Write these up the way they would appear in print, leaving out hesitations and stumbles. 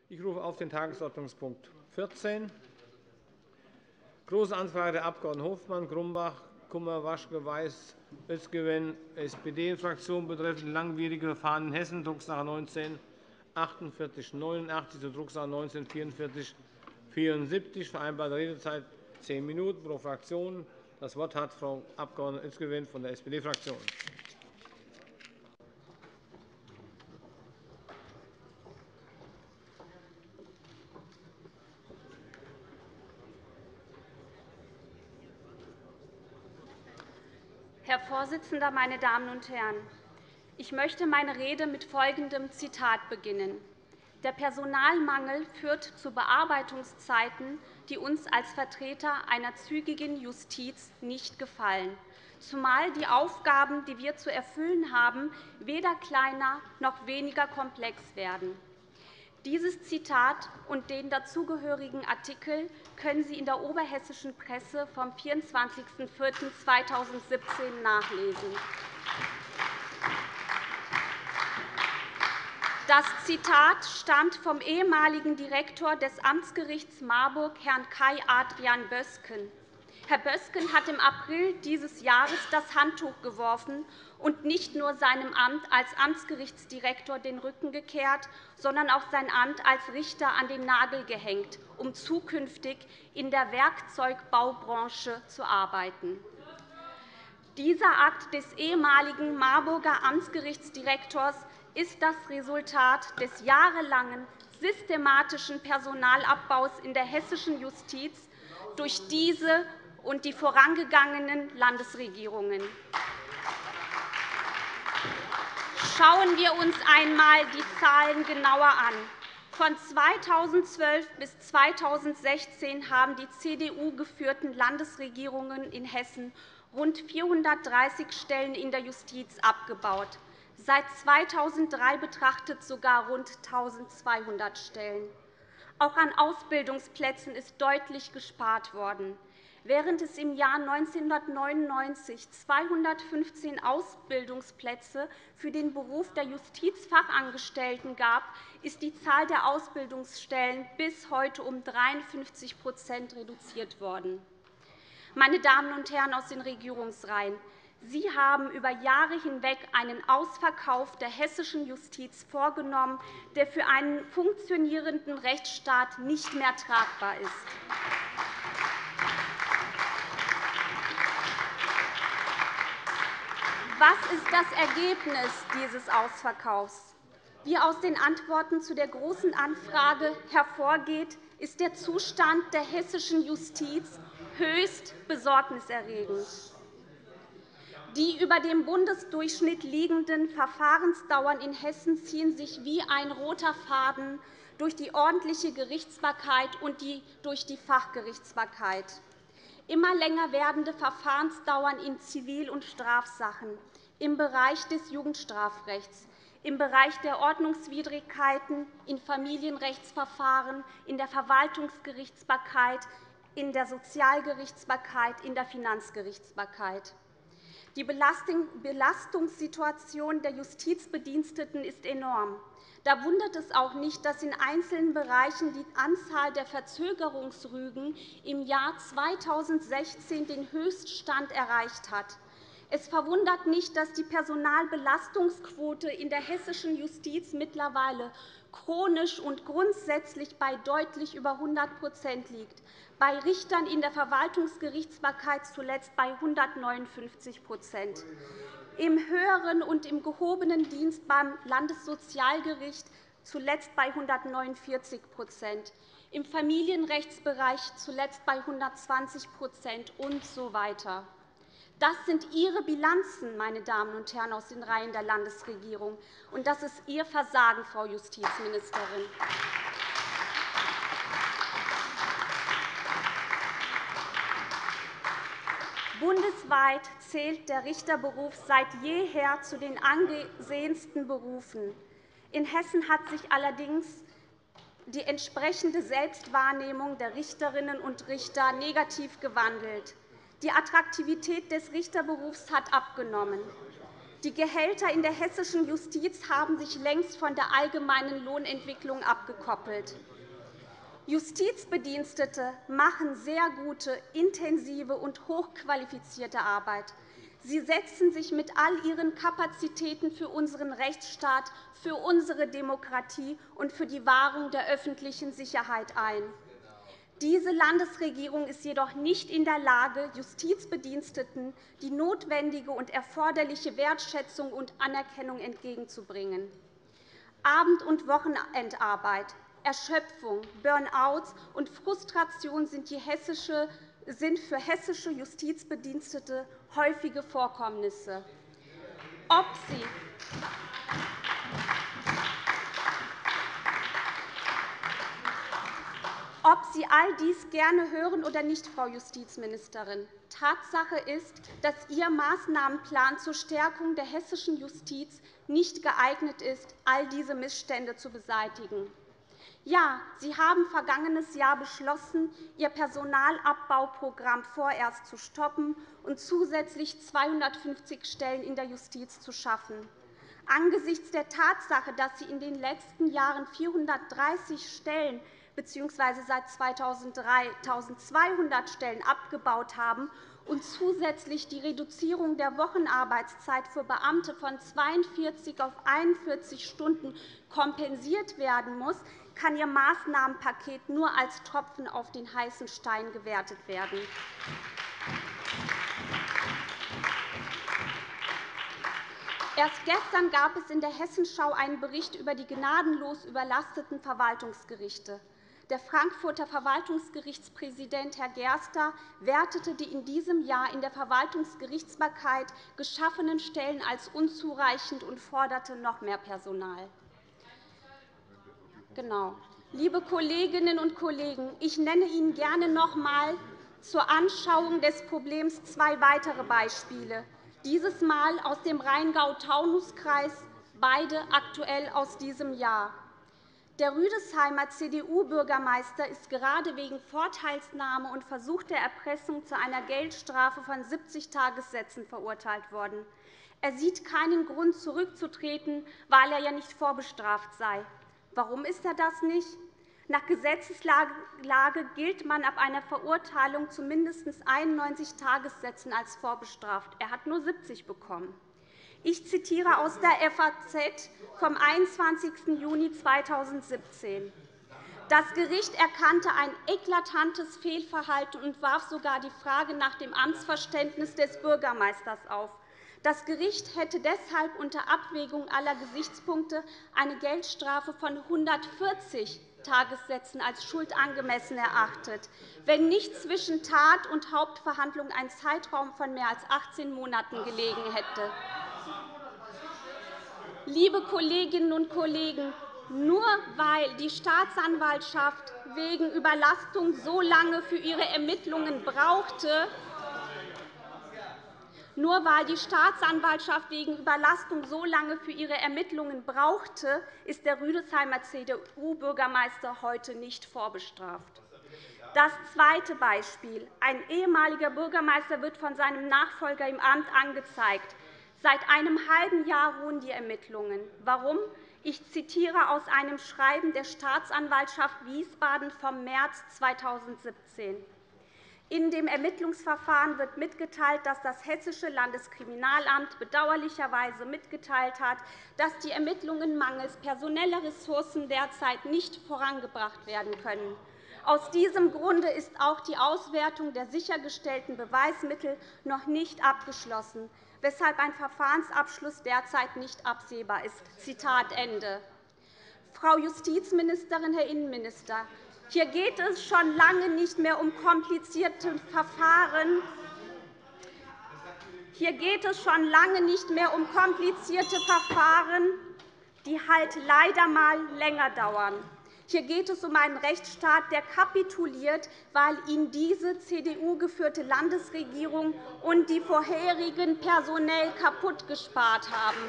Ich rufe auf den Tagesordnungspunkt 14, Große Anfrage der Abg. Hofmann, Grumbach, Kummer, Waschke, Weiß, Özgüven, SPD-Fraktion betreffend langwierige Verfahren in Hessen, Drucksache 19 4889 zu Drucksache 19 4474. Vereinbarte Redezeit 10 Minuten pro Fraktion. Das Wort hat Frau Abg. Özgüven von der SPD-Fraktion. Herr Vorsitzender, meine Damen und Herren! Ich möchte meine Rede mit folgendem Zitat beginnen. Der Personalmangel führt zu Bearbeitungszeiten, die uns als Vertreter einer zügigen Justiz nicht gefallen, zumal die Aufgaben, die wir zu erfüllen haben, weder kleiner noch weniger komplex werden. Dieses Zitat und den dazugehörigen Artikel können Sie in der oberhessischen Presse vom 24.04.2017 nachlesen. Das Zitat stammt vom ehemaligen Direktor des Amtsgerichts Marburg, Herrn Kai Adrian Bösken. Herr Bösken hat im April dieses Jahres das Handtuch geworfen und nicht nur seinem Amt als Amtsgerichtsdirektor den Rücken gekehrt, sondern auch sein Amt als Richter an den Nagel gehängt, um zukünftig in der Werkzeugbaubranche zu arbeiten. Dieser Akt des ehemaligen Marburger Amtsgerichtsdirektors ist das Resultat des jahrelangen systematischen Personalabbaus in der hessischen Justiz durch diese und die vorangegangenen Landesregierungen. Schauen wir uns einmal die Zahlen genauer an. Von 2012 bis 2016 haben die CDU-geführten Landesregierungen in Hessen rund 430 Stellen in der Justiz abgebaut, seit 2003 betrachtet sogar rund 1.200 Stellen. Auch an Ausbildungsplätzen ist deutlich gespart worden. Während es im Jahr 1999 215 Ausbildungsplätze für den Beruf der Justizfachangestellten gab, ist die Zahl der Ausbildungsstellen bis heute um 53 reduziert worden. Meine Damen und Herren aus den Regierungsreihen, Sie haben über Jahre hinweg einen Ausverkauf der hessischen Justiz vorgenommen, der für einen funktionierenden Rechtsstaat nicht mehr tragbar ist. Was ist das Ergebnis dieses Ausverkaufs? Wie aus den Antworten zu der Großen Anfrage hervorgeht, ist der Zustand der hessischen Justiz höchst besorgniserregend. Die über dem Bundesdurchschnitt liegenden Verfahrensdauern in Hessen ziehen sich wie ein roter Faden durch die ordentliche Gerichtsbarkeit und durch die Fachgerichtsbarkeit. Immer länger werdende Verfahrensdauern in Zivil- und Strafsachen, im Bereich des Jugendstrafrechts, im Bereich der Ordnungswidrigkeiten, in Familienrechtsverfahren, in der Verwaltungsgerichtsbarkeit, in der Sozialgerichtsbarkeit, in der Finanzgerichtsbarkeit. Die Belastungssituation der Justizbediensteten ist enorm. Da wundert es auch nicht, dass in einzelnen Bereichen die Anzahl der Verzögerungsrügen im Jahr 2016 den Höchststand erreicht hat. Es verwundert nicht, dass die Personalbelastungsquote in der hessischen Justiz mittlerweile chronisch und grundsätzlich bei deutlich über 100 liegt, bei Richtern in der Verwaltungsgerichtsbarkeit zuletzt bei 159 im höheren und im gehobenen Dienst beim Landessozialgericht zuletzt bei 149 im Familienrechtsbereich zuletzt bei 120 und so weiter. Das sind Ihre Bilanzen, meine Damen und Herren aus den Reihen der Landesregierung, und das ist Ihr Versagen, Frau Justizministerin. Bundesweit zählt der Richterberuf seit jeher zu den angesehensten Berufen. In Hessen hat sich allerdings die entsprechende Selbstwahrnehmung der Richterinnen und Richter negativ gewandelt. Die Attraktivität des Richterberufs hat abgenommen. Die Gehälter in der hessischen Justiz haben sich längst von der allgemeinen Lohnentwicklung abgekoppelt. Justizbedienstete machen sehr gute, intensive und hochqualifizierte Arbeit. Sie setzen sich mit all ihren Kapazitäten für unseren Rechtsstaat, für unsere Demokratie und für die Wahrung der öffentlichen Sicherheit ein. Diese Landesregierung ist jedoch nicht in der Lage, Justizbediensteten die notwendige und erforderliche Wertschätzung und Anerkennung entgegenzubringen. Abend- und Wochenendarbeit, Erschöpfung, Burnouts und Frustration sind für hessische Justizbedienstete häufige Vorkommnisse. Ob Sie all dies gerne hören oder nicht, Frau Justizministerin, Tatsache ist, dass Ihr Maßnahmenplan zur Stärkung der hessischen Justiz nicht geeignet ist, all diese Missstände zu beseitigen. Ja, Sie haben vergangenes Jahr beschlossen, Ihr Personalabbauprogramm vorerst zu stoppen und zusätzlich 250 Stellen in der Justiz zu schaffen. Angesichts der Tatsache, dass Sie in den letzten Jahren 430 Stellen bzw. seit 2003 1.200 Stellen abgebaut haben und zusätzlich die Reduzierung der Wochenarbeitszeit für Beamte von 42 auf 41 Stunden kompensiert werden muss, kann Ihr Maßnahmenpaket nur als Tropfen auf den heißen Stein gewertet werden. Erst gestern gab es in der Hessenschau einen Bericht über die gnadenlos überlasteten Verwaltungsgerichte. Der Frankfurter Verwaltungsgerichtspräsident Herr Gerster wertete die in diesem Jahr in der Verwaltungsgerichtsbarkeit geschaffenen Stellen als unzureichend und forderte noch mehr Personal. Genau. Liebe Kolleginnen und Kollegen, ich nenne Ihnen gerne noch einmal zur Anschauung des Problems zwei weitere Beispiele, dieses Mal aus dem Rheingau-Taunus-Kreis, beide aktuell aus diesem Jahr. Der Rüdesheimer CDU-Bürgermeister ist gerade wegen Vorteilsnahme und versuchter Erpressung zu einer Geldstrafe von 70 Tagessätzen verurteilt worden. Er sieht keinen Grund, zurückzutreten, weil er ja nicht vorbestraft sei. Warum ist er das nicht? Nach Gesetzeslage gilt man ab einer Verurteilung zu mindestens 91 Tagessätzen als vorbestraft. Er hat nur 70 bekommen. Ich zitiere aus der FAZ vom 21. Juni 2017. Das Gericht erkannte ein eklatantes Fehlverhalten und warf sogar die Frage nach dem Amtsverständnis des Bürgermeisters auf. Das Gericht hätte deshalb unter Abwägung aller Gesichtspunkte eine Geldstrafe von 140 Tagessätzen als schuldangemessen erachtet, wenn nicht zwischen Tat- und Hauptverhandlung ein Zeitraum von mehr als 18 Monaten gelegen hätte. Liebe Kolleginnen und Kollegen, nur weil die Staatsanwaltschaft wegen Überlastung so lange für ihre Ermittlungen brauchte, ist der Rüdesheimer CDU-Bürgermeister heute nicht vorbestraft. Das zweite Beispiel. Ein ehemaliger Bürgermeister wird von seinem Nachfolger im Amt angezeigt. Seit einem halben Jahr ruhen die Ermittlungen. Warum? Ich zitiere aus einem Schreiben der Staatsanwaltschaft Wiesbaden vom März 2017. In dem Ermittlungsverfahren wird mitgeteilt, dass das Hessische Landeskriminalamt bedauerlicherweise mitgeteilt hat, dass die Ermittlungen mangels personeller Ressourcen derzeit nicht vorangebracht werden können. Aus diesem Grunde ist auch die Auswertung der sichergestellten Beweismittel noch nicht abgeschlossen, weshalb ein Verfahrensabschluss derzeit nicht absehbar ist. Zitat Ende. Frau Justizministerin, Herr Innenminister, hier geht es schon lange nicht mehr um komplizierte Verfahren. Die halt leider einmal länger dauern. Hier geht es um einen Rechtsstaat, der kapituliert, weil ihn diese CDU-geführte Landesregierung und die vorherigen personell kaputtgespart haben.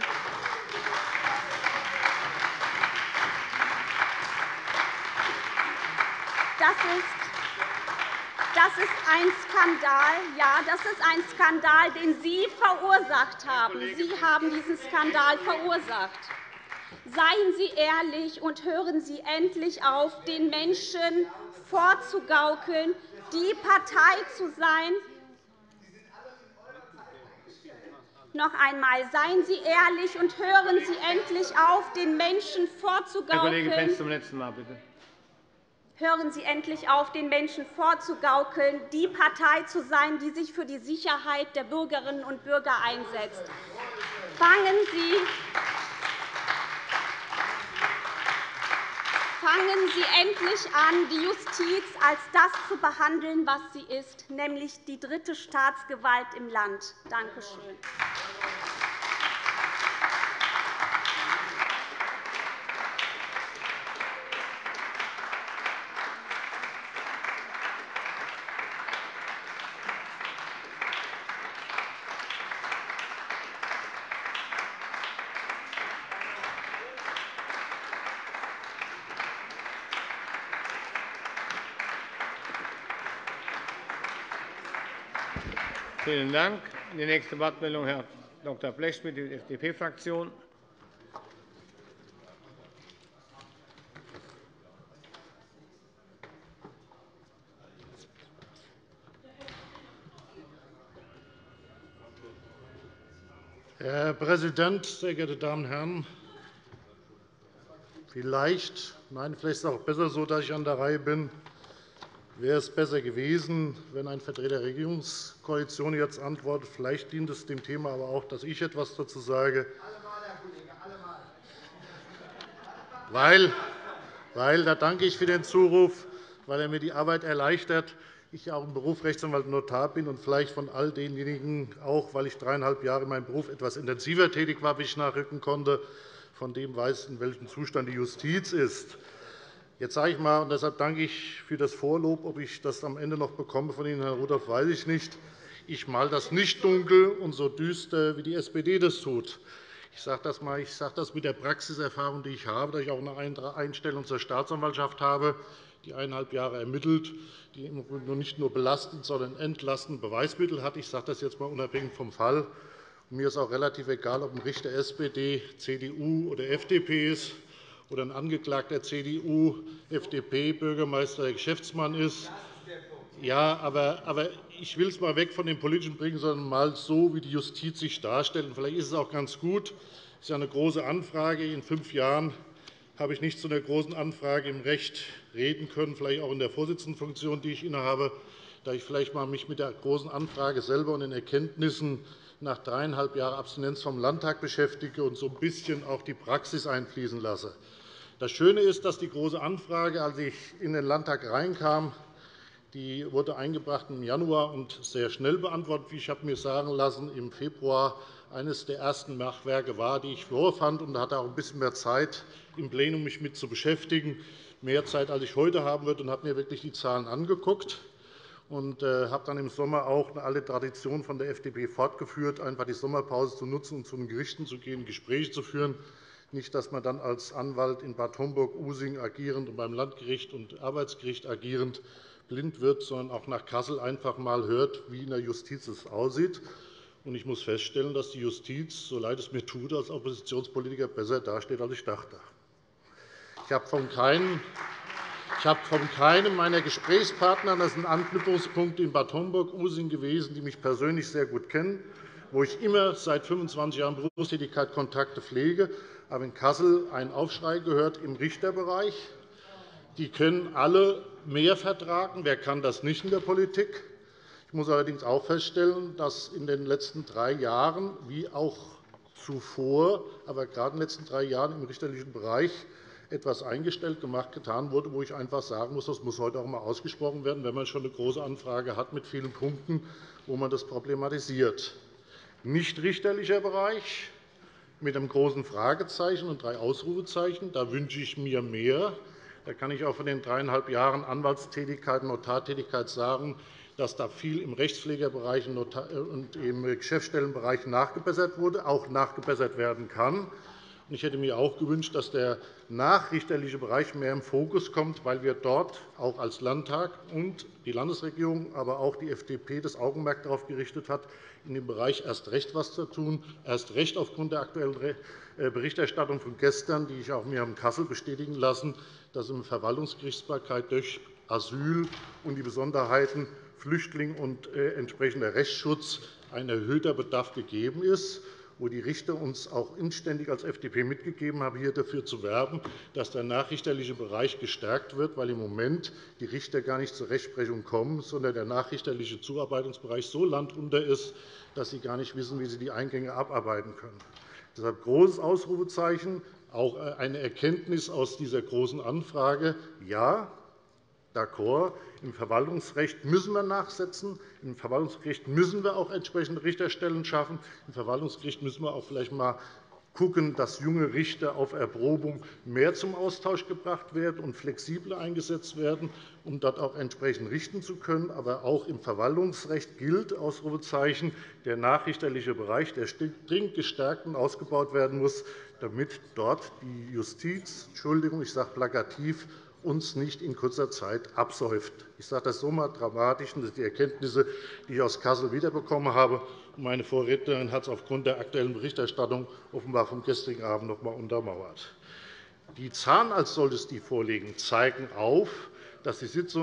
Das ist ein Skandal. Ja, das ist ein Skandal, den Sie verursacht haben. Sie haben diesen Skandal verursacht. Seien Sie ehrlich und hören Sie endlich auf, den Menschen vorzugaukeln, die Partei zu sein. Noch einmal, seien Sie ehrlich und hören Sie endlich auf, den Menschen vorzugaukeln. Herr Kollege Pentz, zum letzten Mal, bitte. Hören Sie endlich auf, den Menschen vorzugaukeln, die Partei zu sein, die sich für die Sicherheit der Bürgerinnen und Bürger einsetzt. Fangen Sie endlich an, die Justiz als das zu behandeln, was sie ist, nämlich die dritte Staatsgewalt im Land. Danke schön. Vielen Dank. Die nächste Wortmeldung, Herr Dr. Blechschmidt, die FDP-Fraktion. Herr Präsident, sehr geehrte Damen und Herren! Vielleicht ist es auch besser so, dass ich an der Reihe bin. Wäre es besser gewesen, wenn ein Vertreter der Regierungskoalition jetzt antwortet. Vielleicht dient es dem Thema aber auch, dass ich etwas dazu sage. Weil, da danke ich für den Zuruf, weil er mir die Arbeit erleichtert. Ich auch im Beruf Rechtsanwalt und Notar bin und vielleicht von all denjenigen, auch weil ich 3,5 Jahre in meinem Beruf etwas intensiver tätig war, wie ich nachrücken konnte, von dem weiß, in welchem Zustand die Justiz ist. Jetzt sage ich mal, und deshalb danke ich für das Vorlob. Ob ich das am Ende noch bekomme von Ihnen, Herr Rudolph, weiß ich nicht. Ich male das nicht dunkel und so düster, wie die SPD das tut. Ich sage das mit der Praxiserfahrung, die ich habe, da ich auch eine Einstellung zur Staatsanwaltschaft habe, die 1,5 Jahre ermittelt, die nicht nur belastend, sondern entlastend Beweismittel hat. Ich sage das jetzt einmal unabhängig vom Fall. Mir ist auch relativ egal, ob ein Richter SPD, CDU oder FDP ist oder ein Angeklagter CDU, FDP, Bürgermeister oder Geschäftsmann ist. Ja, aber ich will es mal weg von dem Politischen bringen, sondern mal so, wie die Justiz sich darstellt. Und vielleicht ist es auch ganz gut. Es ist ja eine große Anfrage. In 5 Jahren habe ich nicht zu einer großen Anfrage im Recht reden können, vielleicht auch in der Vorsitzendenfunktion, die ich innehabe, da ich vielleicht mal mich mit der großen Anfrage selber und den Erkenntnissen nach 3,5 Jahren Abstinenz vom Landtag beschäftige und so ein bisschen auch die Praxis einfließen lasse. Das Schöne ist, dass die Große Anfrage, als ich in den Landtag reinkam, die wurde eingebracht im Januar und sehr schnell beantwortet. Wie ich habe mir sagen lassen, im Februar eines der ersten Machwerke war, die ich vorfand, und da hatte auch ein bisschen mehr Zeit, im Plenum mich mit zu beschäftigen, mehr Zeit, als ich heute haben würde, und habe mir wirklich die Zahlen angeguckt und habe dann im Sommer auch eine alte Tradition von der FDP fortgeführt, einfach die Sommerpause zu nutzen, um zu den Gerichten zu gehen, Gespräche zu führen. Nicht, dass man dann als Anwalt in Bad Homburg-Using agierend und beim Landgericht und Arbeitsgericht agierend blind wird, sondern auch nach Kassel einfach einmal hört, wie in der Justiz es aussieht. Ich muss feststellen, dass die Justiz, so leid es mir tut, als Oppositionspolitiker besser dasteht, als ich dachte. Ich habe von keinem meiner Gesprächspartner, das sind Anknüpfungspunkte in Bad Homburg-Using gewesen, die mich persönlich sehr gut kennen, wo ich immer seit 25 Jahren Berufstätigkeit Kontakte pflege, aber in Kassel einen Aufschrei gehört im Richterbereich. Die können alle mehr vertragen. Wer kann das nicht in der Politik? Ich muss allerdings auch feststellen, dass in den letzten 3 Jahren, wie auch zuvor, aber gerade in den letzten 3 Jahren im richterlichen Bereich etwas eingestellt, gemacht, getan wurde, wo ich einfach sagen muss, das muss heute auch einmal ausgesprochen werden, wenn man schon eine große Anfrage hat mit vielen Punkten, wo man das problematisiert. Nichtrichterlicher Bereich mit einem großen Fragezeichen und 3 Ausrufezeichen. Da wünsche ich mir mehr. Da kann ich auch von den 3,5 Jahren Anwaltstätigkeit und Notartätigkeit sagen, dass da viel im Rechtspflegerbereich und im Geschäftsstellenbereich nachgebessert wurde, auch nachgebessert werden kann. Ich hätte mir auch gewünscht, dass der nachrichterliche Bereich mehr im Fokus kommt, weil wir dort auch als Landtag und die Landesregierung, aber auch die FDP das Augenmerk darauf gerichtet hat, in dem Bereich erst recht etwas zu tun, erst recht aufgrund der aktuellen Berichterstattung von gestern, die ich auch mir in Kassel bestätigen lassen, dass in der Verwaltungsgerichtsbarkeit durch Asyl und die Besonderheiten Flüchtling und entsprechender Rechtsschutz ein erhöhter Bedarf gegeben ist, wo die Richter uns auch inständig als FDP mitgegeben haben, hier dafür zu werben, dass der nachrichterliche Bereich gestärkt wird, weil im Moment die Richter gar nicht zur Rechtsprechung kommen, sondern der nachrichterliche Zuarbeitungsbereich so landunter ist, dass sie gar nicht wissen, wie sie die Eingänge abarbeiten können. Deshalb großes Ausrufezeichen, auch eine Erkenntnis aus dieser Großen Anfrage. Ja, d'accord. Im Verwaltungsrecht müssen wir nachsetzen. Im Verwaltungsgericht müssen wir auch entsprechende Richterstellen schaffen. Im Verwaltungsgericht müssen wir auch vielleicht einmal schauen, dass junge Richter auf Erprobung mehr zum Austausch gebracht werden und flexibler eingesetzt werden, um dort auch entsprechend richten zu können. Aber auch im Verwaltungsrecht gilt, Ausrufezeichen, der nachrichterliche Bereich, der dringend gestärkt und ausgebaut werden muss, damit dort die Justiz, Entschuldigung, ich sage plakativ, uns nicht in kurzer Zeit absäuft. Ich sage das so mal dramatisch, und das sind die Erkenntnisse, die ich aus Kassel wiederbekommen habe. Meine Vorrednerin hat es aufgrund der aktuellen Berichterstattung offenbar vom gestrigen Abend noch einmal untermauert. Die Zahlen als solches, die vorliegen, zeigen auf, dass die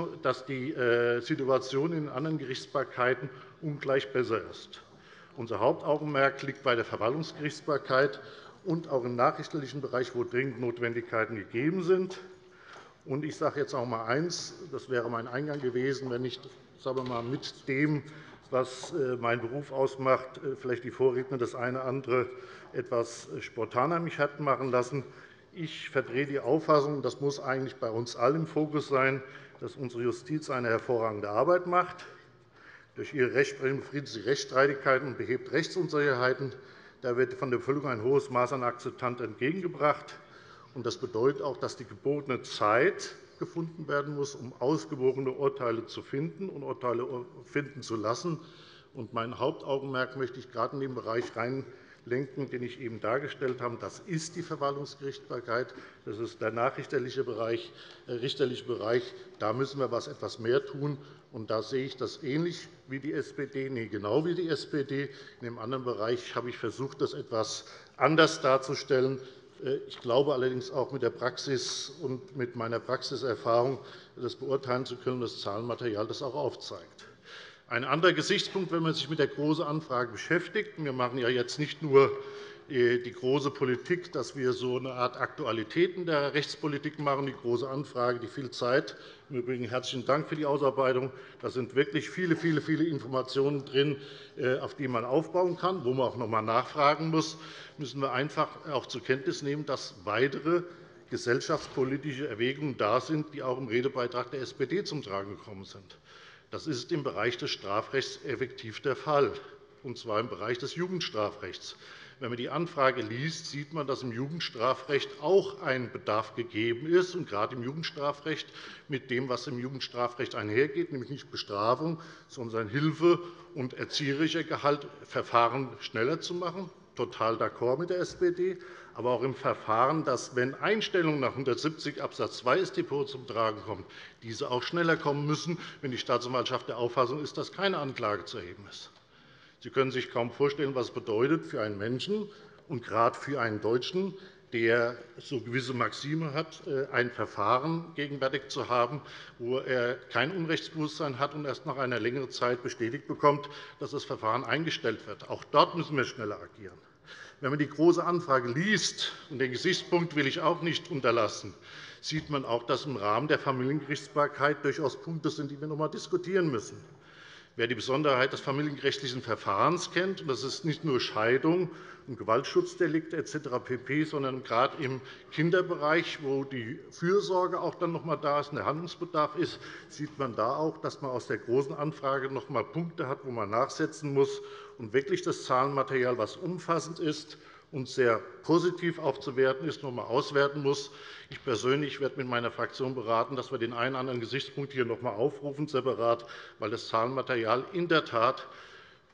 Situation in anderen Gerichtsbarkeiten ungleich besser ist. Unser Hauptaugenmerk liegt bei der Verwaltungsgerichtsbarkeit und auch im nachrichterlichen Bereich, wo dringend Notwendigkeiten gegeben sind. Und ich sage jetzt auch einmal eines, das wäre mein Eingang gewesen, wenn ich sagen wir mal, mit dem, was meinen Beruf ausmacht, vielleicht die Vorredner das eine oder andere etwas spontaner mich hatten machen lassen. Ich vertrete die Auffassung, das muss eigentlich bei uns allen im Fokus sein, dass unsere Justiz eine hervorragende Arbeit macht. Durch ihre Rechtsprechung befriedet sie Rechtsstreitigkeiten und behebt Rechtsunsicherheiten. Da wird von der Bevölkerung ein hohes Maß an Akzeptanz entgegengebracht. Das bedeutet auch, dass die gebotene Zeit gefunden werden muss, um ausgewogene Urteile zu finden und Urteile finden zu lassen. Mein Hauptaugenmerk möchte ich gerade in den Bereich hineinlenken, den ich eben dargestellt habe. Das ist die Verwaltungsgerichtsbarkeit, das ist der nachrichterliche Bereich, der richterliche Bereich. Da müssen wir etwas mehr tun. Und da sehe ich das ähnlich wie die SPD, genau wie die SPD. In dem anderen Bereich habe ich versucht, das etwas anders darzustellen. Ich glaube allerdings auch mit der Praxis und mit meiner Praxiserfahrung das beurteilen zu können, das Zahlenmaterial das auch aufzeigt. Ein anderer Gesichtspunkt, wenn man sich mit der Großen Anfrage beschäftigt, wir machen ja jetzt nicht nur die große Politik, dass wir so eine Art Aktualitäten der Rechtspolitik machen, die Große Anfrage, die viel Zeit. Im Übrigen herzlichen Dank für die Ausarbeitung. Da sind wirklich viele, viele, viele Informationen drin, auf die man aufbauen kann, wo man auch noch einmal nachfragen muss. Müssen wir einfach auch zur Kenntnis nehmen, dass weitere gesellschaftspolitische Erwägungen da sind, die auch im Redebeitrag der SPD zum Tragen gekommen sind. Das ist im Bereich des Strafrechts effektiv der Fall, und zwar im Bereich des Jugendstrafrechts. Wenn man die Anfrage liest, sieht man, dass im Jugendstrafrecht auch ein Bedarf gegeben ist, und gerade im Jugendstrafrecht mit dem, was im Jugendstrafrecht einhergeht, nämlich nicht Bestrafung, sondern Hilfe und erzieherischer Gehalt, Verfahren schneller zu machen. Total d'accord mit der SPD, aber auch im Verfahren, dass, wenn Einstellungen nach 170 Abs. 2 StPO zum Tragen kommen, diese auch schneller kommen müssen, wenn die Staatsanwaltschaft der Auffassung ist, dass keine Anklage zu erheben ist. Sie können sich kaum vorstellen, was es bedeutet für einen Menschen und gerade für einen Deutschen, der so gewisse Maxime hat, ein Verfahren gegenwärtig zu haben, wo er kein Unrechtsbewusstsein hat und erst nach einer längeren Zeit bestätigt bekommt, dass das Verfahren eingestellt wird. Auch dort müssen wir schneller agieren. Wenn man die Große Anfrage liest, und den Gesichtspunkt will ich auch nicht unterlassen, sieht man auch, dass im Rahmen der Familiengerichtsbarkeit durchaus Punkte sind, die wir noch einmal diskutieren müssen. Wer die Besonderheit des familienrechtlichen Verfahrens kennt, und das ist nicht nur Scheidung und Gewaltschutzdelikte etc. pp., sondern gerade im Kinderbereich, wo die Fürsorge auch dann noch einmal da ist und der Handlungsbedarf ist, sieht man da auch, dass man aus der Großen Anfrage noch einmal Punkte hat, wo man nachsetzen muss und wirklich das Zahlenmaterial, das umfassend ist und sehr positiv aufzuwerten ist, noch einmal auswerten muss. Ich persönlich werde mit meiner Fraktion beraten, dass wir den einen oder anderen Gesichtspunkt hier noch einmal aufrufen, separat, weil das Zahlenmaterial in der Tat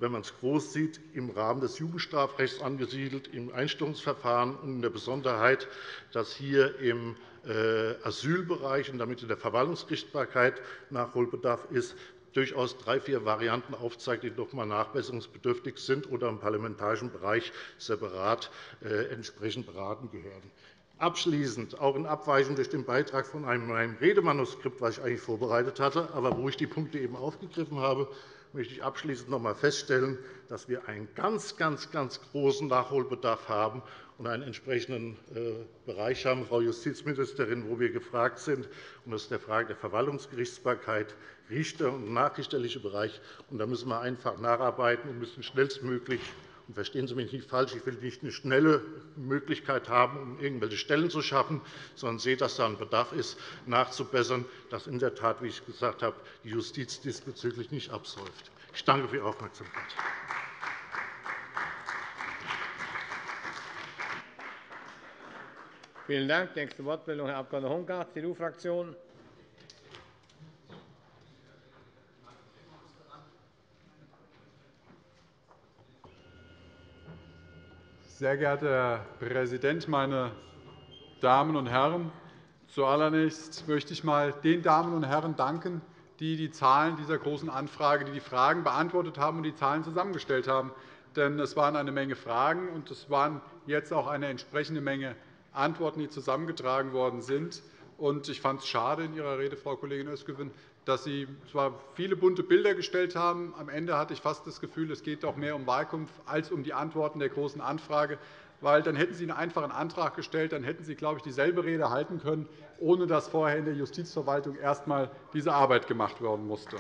wenn man es groß sieht, im Rahmen des Jugendstrafrechts angesiedelt, im Einstellungsverfahren und in der Besonderheit, dass hier im Asylbereich und damit in der Verwaltungsgerichtsbarkeit Nachholbedarf ist, durchaus 3, 4 Varianten aufzeigt, die noch einmal nachbesserungsbedürftig sind oder im parlamentarischen Bereich separat entsprechend beraten gehören. Abschließend, auch in Abweichung durch den Beitrag von meinem Redemanuskript, das ich eigentlich vorbereitet hatte, aber wo ich die Punkte eben aufgegriffen habe, möchte ich abschließend noch einmal feststellen, dass wir einen ganz, ganz, ganz großen Nachholbedarf haben und einen entsprechenden Bereich haben, Frau Justizministerin, wo wir gefragt sind. Das ist der Frage der Verwaltungsgerichtsbarkeit, Richter- und nachrichterliche Bereich. Da müssen wir einfach nacharbeiten und müssen schnellstmöglich, und verstehen Sie mich nicht falsch, ich will nicht eine schnelle Möglichkeit haben, um irgendwelche Stellen zu schaffen, sondern sehe, dass da ein Bedarf ist, nachzubessern, dass in der Tat, wie ich gesagt habe, die Justiz diesbezüglich nicht absäuft. Ich danke für Ihre Aufmerksamkeit. Vielen Dank. Nächste Wortmeldung, Herr Abg. Honka, CDU-Fraktion. Sehr geehrter Herr Präsident, meine Damen und Herren! Zuallererst möchte ich einmal den Damen und Herren danken, die die Zahlen dieser Großen Anfrage, die Fragen beantwortet haben und die Zahlen zusammengestellt haben. Denn es waren eine Menge Fragen, und es waren jetzt auch eine entsprechende Menge Antworten, die zusammengetragen worden sind. Ich fand es schade in Ihrer Rede, Frau Kollegin Özgüven, dass Sie zwar viele bunte Bilder gestellt haben. Am Ende hatte ich fast das Gefühl, es geht doch mehr um Wahlkampf als um die Antworten der Großen Anfrage. Weil dann hätten Sie einen einfachen Antrag gestellt, dann hätten Sie, glaube ich, dieselbe Rede halten können, ohne dass vorher in der Justizverwaltung erst einmal diese Arbeit gemacht werden musste.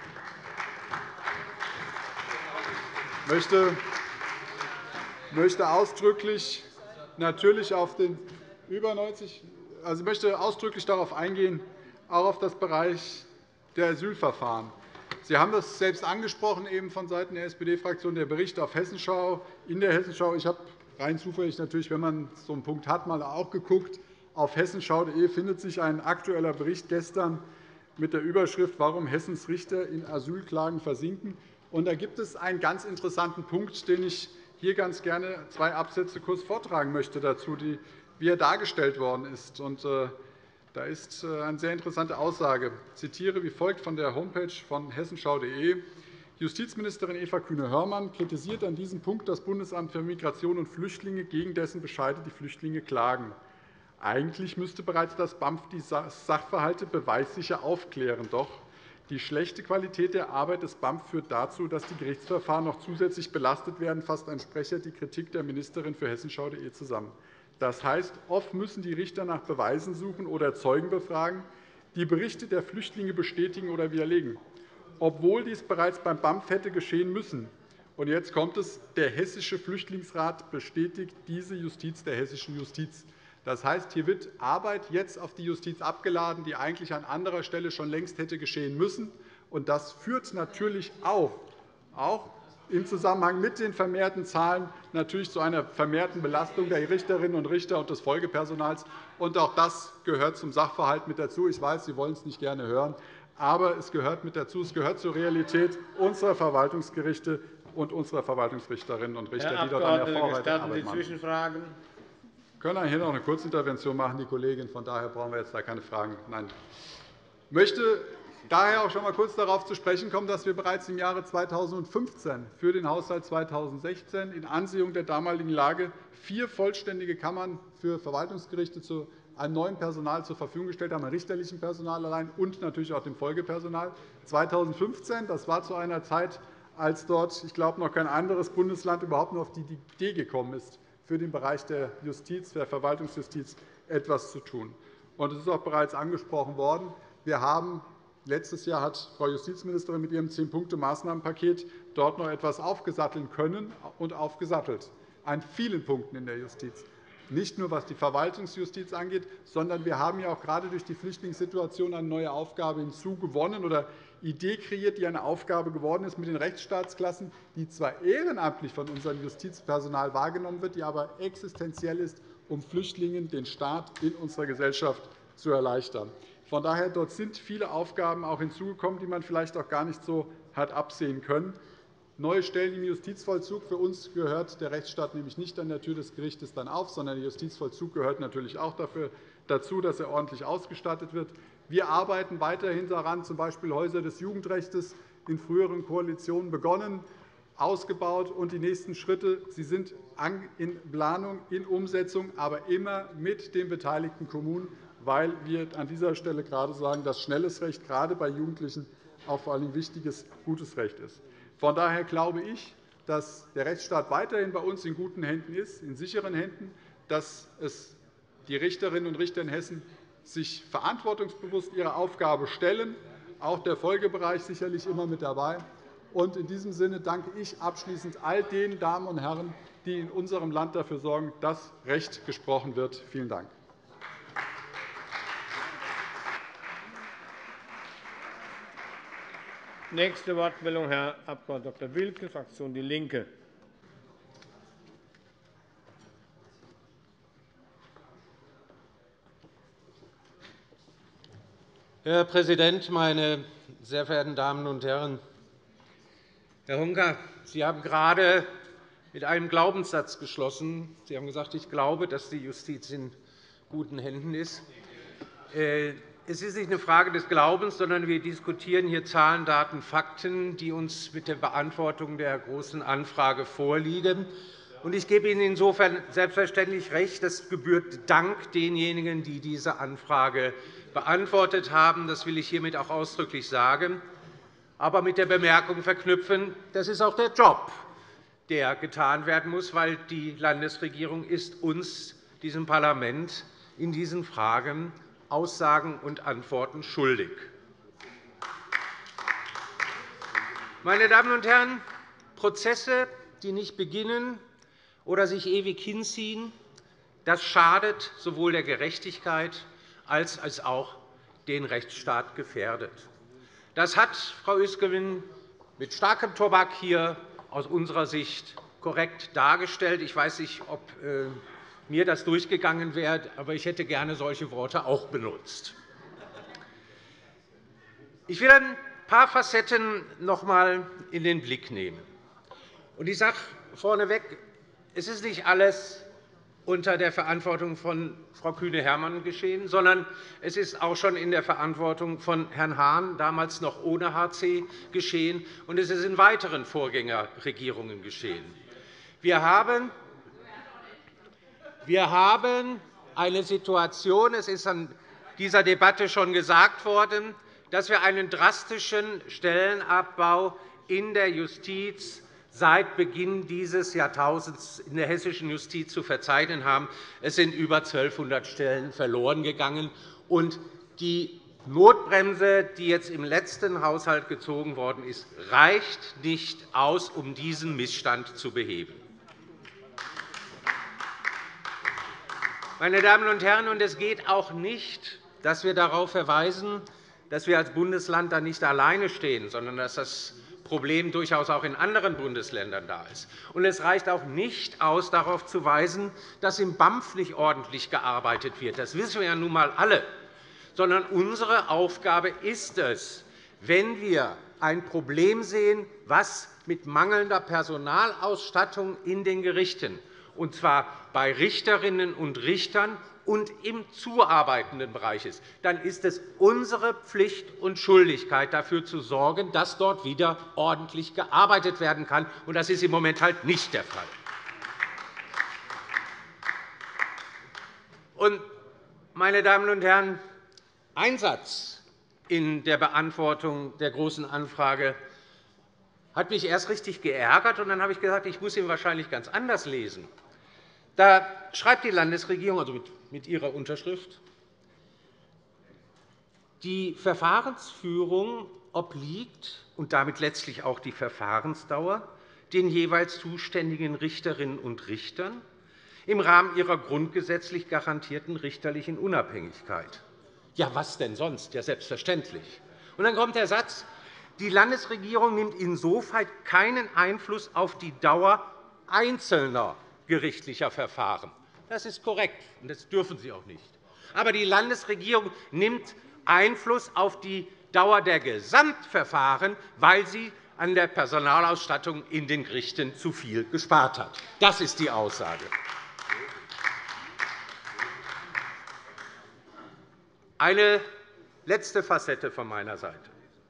Ich möchte ausdrücklich natürlich auf den über 90, also ich möchte ausdrücklich darauf eingehen, auch auf das Bereich der Asylverfahren. Sie haben das selbst angesprochen, eben von Seiten der SPD-Fraktion, der Bericht auf Hessenschau. In der Hessenschau, ich habe rein zufällig natürlich, wenn man so einen Punkt hat, mal auch geguckt. Auf hessenschau.de findet sich ein aktueller Bericht gestern mit der Überschrift »Warum Hessens Richter in Asylklagen versinken«. Und da gibt es einen ganz interessanten Punkt, den ich hier ganz gerne 2 Absätze kurz vortragen möchte dazu, wie er dargestellt worden ist. Da ist eine sehr interessante Aussage. Ich zitiere wie folgt von der Homepage von hessenschau.de. Justizministerin Eva Kühne-Hörmann kritisiert an diesem Punkt das Bundesamt für Migration und Flüchtlinge, gegen dessen Bescheide die Flüchtlinge klagen. Eigentlich müsste bereits das BAMF die Sachverhalte beweissicher aufklären. Doch die schlechte Qualität der Arbeit des BAMF führt dazu, dass die Gerichtsverfahren noch zusätzlich belastet werden, fasst ein Sprecher die Kritik der Ministerin für hessenschau.de zusammen. Das heißt, oft müssen die Richter nach Beweisen suchen oder Zeugen befragen, die Berichte der Flüchtlinge bestätigen oder widerlegen, obwohl dies bereits beim BAMF hätte geschehen müssen. Und jetzt kommt es. Der Hessische Flüchtlingsrat bestätigt diese Justiz der hessischen Justiz. Das heißt, hier wird Arbeit jetzt auf die Justiz abgeladen, die eigentlich an anderer Stelle schon längst hätte geschehen müssen. Und das führt natürlich auch im Zusammenhang mit den vermehrten Zahlen natürlich zu einer vermehrten Belastung der Richterinnen und Richter und des Folgepersonals. Und auch das gehört zum Sachverhalt mit dazu. Ich weiß, Sie wollen es nicht gerne hören, aber es gehört mit dazu. Es gehört zur Realität unserer Verwaltungsgerichte und unserer Verwaltungsrichterinnen und Richter, die dort eine hervorragende Arbeit machen. Zwischenfragen? Wir können hier noch eine Kurzintervention machen, die Kollegin. Von daher brauchen wir jetzt da keine Fragen. Nein. Ich möchte daher auch schon einmal kurz darauf zu sprechen kommen, dass wir bereits im Jahre 2015 für den Haushalt 2016 in Ansehung der damaligen Lage 4 vollständige Kammern für Verwaltungsgerichte an neuem Personal zur Verfügung gestellt haben, an richterlichem Personal allein und natürlich auch dem Folgepersonal. 2015, das war zu einer Zeit, als dort, ich glaube, noch kein anderes Bundesland überhaupt nur auf die Idee gekommen ist, für den Bereich der Justiz, der Verwaltungsjustiz etwas zu tun. Es ist auch bereits angesprochen worden. Wir haben letztes Jahr hat Frau Justizministerin mit ihrem 10-Punkte-Maßnahmenpaket dort noch etwas aufgesatteln können und aufgesattelt, an vielen Punkten in der Justiz. Nicht nur, was die Verwaltungsjustiz angeht, sondern wir haben ja auch gerade durch die Flüchtlingssituation eine neue Aufgabe hinzugewonnen oder Idee kreiert, die eine Aufgabe geworden ist mit den Rechtsstaatsklassen, die zwar ehrenamtlich von unserem Justizpersonal wahrgenommen wird, die aber existenziell ist, um Flüchtlingen den Staat in unserer Gesellschaft zu erleichtern. Von daher dort sind viele Aufgaben auch hinzugekommen, die man vielleicht auch gar nicht so hat absehen können. neue Stellen im Justizvollzug. Für uns gehört der Rechtsstaat nämlich nicht an der Tür des Gerichts dann auf, sondern der Justizvollzug gehört natürlich auch dazu, dass er ordentlich ausgestattet wird. Wir arbeiten weiterhin daran, z. B. Häuser des Jugendrechts in früheren Koalitionen begonnen, ausgebaut, und die nächsten Schritte sind in Planung, in Umsetzung, aber immer mit den beteiligten Kommunen, weil wir an dieser Stelle gerade sagen, dass schnelles Recht gerade bei Jugendlichen auch vor allem wichtiges, gutes Recht ist. Von daher glaube ich, dass der Rechtsstaat weiterhin bei uns in guten Händen ist, in sicheren Händen, dass die Richterinnen und Richter in Hessen sich verantwortungsbewusst ihrer Aufgabe stellen, auch der Folgebereich sicherlich immer mit dabei. In diesem Sinne danke ich abschließend all den Damen und Herren, die in unserem Land dafür sorgen, dass Recht gesprochen wird. Vielen Dank. Nächste Wortmeldung, Herr Abg. Dr. Wilken, Fraktion DIE LINKE. Herr Präsident, meine sehr verehrten Damen und Herren! Herr Honka, Sie haben gerade mit einem Glaubenssatz geschlossen. Sie haben gesagt, ich glaube, dass die Justiz in guten Händen ist. Es ist nicht eine Frage des Glaubens, sondern wir diskutieren hier Zahlen, Daten, Fakten, die uns mit der Beantwortung der Großen Anfrage vorliegen. Ich gebe Ihnen insofern selbstverständlich recht. Das gebührt Dank denjenigen, die diese Anfrage beantwortet haben. Das will ich hiermit auch ausdrücklich sagen, aber mit der Bemerkung verknüpfen, das ist auch der Job, der getan werden muss, weil die Landesregierung ist uns, diesem Parlament, in diesen Fragen Aussagen und Antworten schuldig. Meine Damen und Herren, Prozesse, die nicht beginnen oder sich ewig hinziehen, das schadet sowohl der Gerechtigkeit als auch den Rechtsstaat gefährdet. Das hat Frau Özgewin mit starkem Tobak hier aus unserer Sicht korrekt dargestellt. Ich weiß nicht, ob mir das durchgegangen wäre, aber ich hätte gerne solche Worte auch benutzt. Ich will ein paar Facetten noch einmal in den Blick nehmen. Ich sage vorneweg, es ist nicht alles unter der Verantwortung von Frau Kühne-Hermann geschehen, sondern es ist auch schon in der Verantwortung von Herrn Hahn, damals noch ohne HC, geschehen, und es ist in weiteren Vorgängerregierungen geschehen. Wir haben eine Situation, es ist an dieser Debatte schon gesagt worden, dass wir einen drastischen Stellenabbau in der Justiz seit Beginn dieses Jahrtausends in der hessischen Justiz zu verzeichnen haben. Es sind über 1.200 Stellen verloren gegangen. Und die Notbremse, die jetzt im letzten Haushalt gezogen worden ist, reicht nicht aus, um diesen Missstand zu beheben. Meine Damen und Herren, und es geht auch nicht, dass wir darauf verweisen, dass wir als Bundesland da nicht alleine stehen, sondern dass das Problem durchaus auch in anderen Bundesländern da ist. Und es reicht auch nicht aus, darauf zu weisen, dass im BAMF nicht ordentlich gearbeitet wird. Das wissen wir ja nun einmal alle. Sondern unsere Aufgabe ist es, wenn wir ein Problem sehen, was mit mangelnder Personalausstattung in den Gerichten, und zwar bei Richterinnen und Richtern und im zuarbeitenden Bereich ist, dann ist es unsere Pflicht und Schuldigkeit, dafür zu sorgen, dass dort wieder ordentlich gearbeitet werden kann. Und das ist im Moment halt nicht der Fall. Und, meine Damen und Herren, ein Satz in der Beantwortung der Großen Anfrage hat mich erst richtig geärgert, und dann habe ich gesagt, ich muss ihn wahrscheinlich ganz anders lesen. Da schreibt die Landesregierung, also mit ihrer Unterschrift, die Verfahrensführung obliegt und damit letztlich auch die Verfahrensdauer den jeweils zuständigen Richterinnen und Richtern im Rahmen ihrer grundgesetzlich garantierten richterlichen Unabhängigkeit. Ja, was denn sonst? Ja, selbstverständlich. Und dann kommt der Satz, die Landesregierung nimmt insofern keinen Einfluss auf die Dauer einzelner gerichtlicher Verfahren. Das ist korrekt, und das dürfen Sie auch nicht. Aber die Landesregierung nimmt Einfluss auf die Dauer der Gesamtverfahren, weil sie an der Personalausstattung in den Gerichten zu viel gespart hat. Das ist die Aussage. Eine letzte Facette von meiner Seite.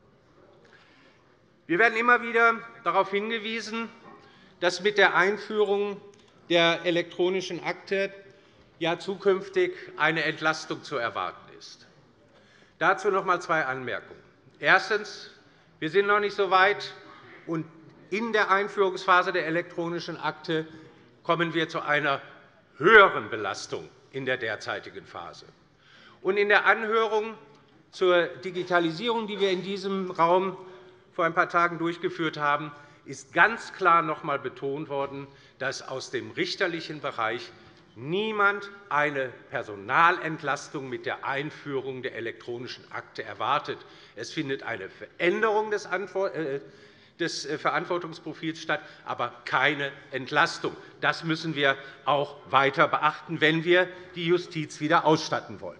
Wir werden immer wieder darauf hingewiesen, dass mit der Einführung der elektronischen Akte ja zukünftig eine Entlastung zu erwarten ist. Dazu noch einmal 2 Anmerkungen. Erstens. Wir sind noch nicht so weit, und in der Einführungsphase der elektronischen Akte kommen wir zu einer höheren Belastung in der derzeitigen Phase. Und in der Anhörung zur Digitalisierung, die wir in diesem Raum vor ein paar Tagen durchgeführt haben, ist ganz klar noch einmal betont worden, dass aus dem richterlichen Bereich niemand eine Personalentlastung mit der Einführung der elektronischen Akte erwartet. Es findet eine Veränderung des Verantwortungsprofils statt, aber keine Entlastung. Das müssen wir auch weiter beachten, wenn wir die Justiz wieder ausstatten wollen.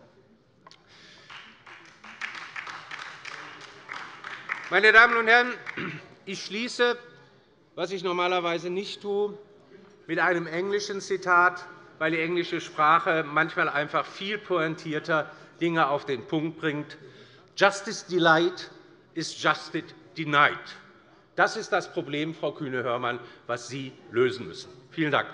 Meine Damen und Herren, ich schließe, was ich normalerweise nicht tue, mit einem englischen Zitat, weil die englische Sprache manchmal einfach viel pointierter Dinge auf den Punkt bringt. Justice delayed is justice denied. Das ist das Problem, Frau Kühne-Hörmann, das Sie lösen müssen. Vielen Dank.